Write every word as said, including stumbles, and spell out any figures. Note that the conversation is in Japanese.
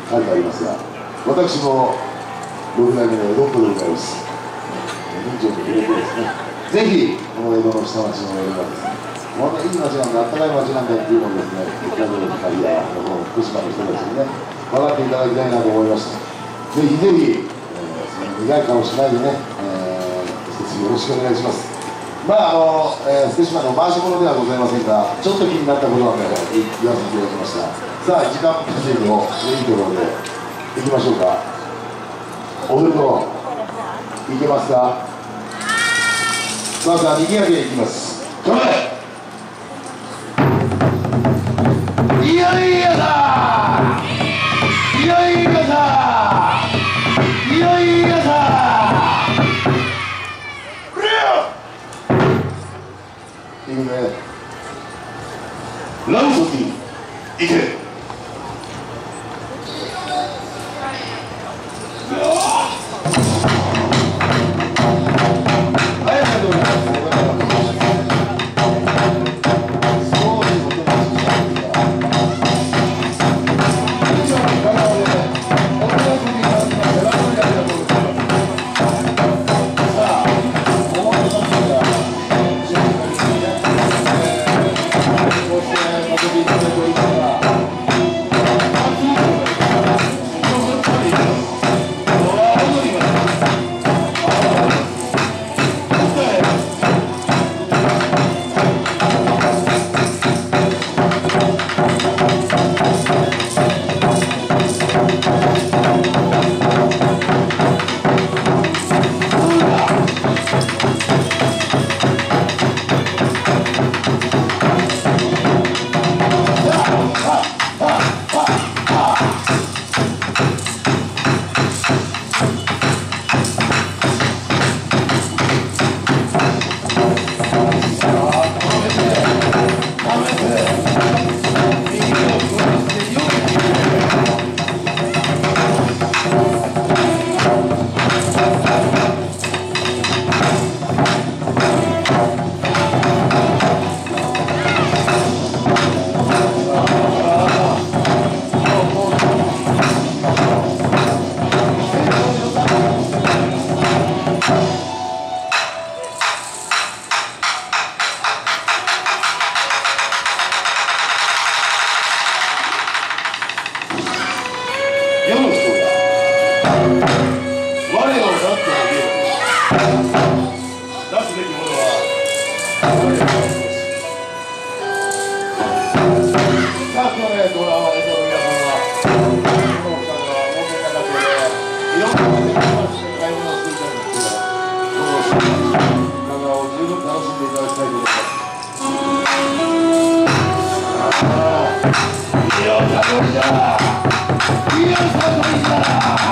書いてありますが、私もろく代目の江戸っ子でございます。人情に触れてですね、ぜひこの江戸の下町の江戸がですね、こんないい町なんだ、あったかい町なんだっていうのをですね、北の光や福島の人たちにね、分かっていただきたいなと思いました。ぜひぜひ、えー、その苦い顔しないでね、えー、一つよろしくお願いします。まああの、えー、福島の回し物ではございませんが、ちょっと気になったことなんで言わせていただきました。さあ、時間稼ぎのいいところでいきましょうか。お弁当いけますか。さあさあ、にぎやけいきます。頑張れ。いよいよだいよいよだいよいよだいくね。ラウソティいけ。世の人が我をなっても言えなすべきものは我をなすべき。さあ今日ね、ドラマでその皆さんはこのお二人は問題なくていろんな場所に買い物をしていたんですけど、この深川を十分楽しんでいただきたいと思います。ああ、いいよ、かっこいいじゃん。いいよ、かっこいいじゃん。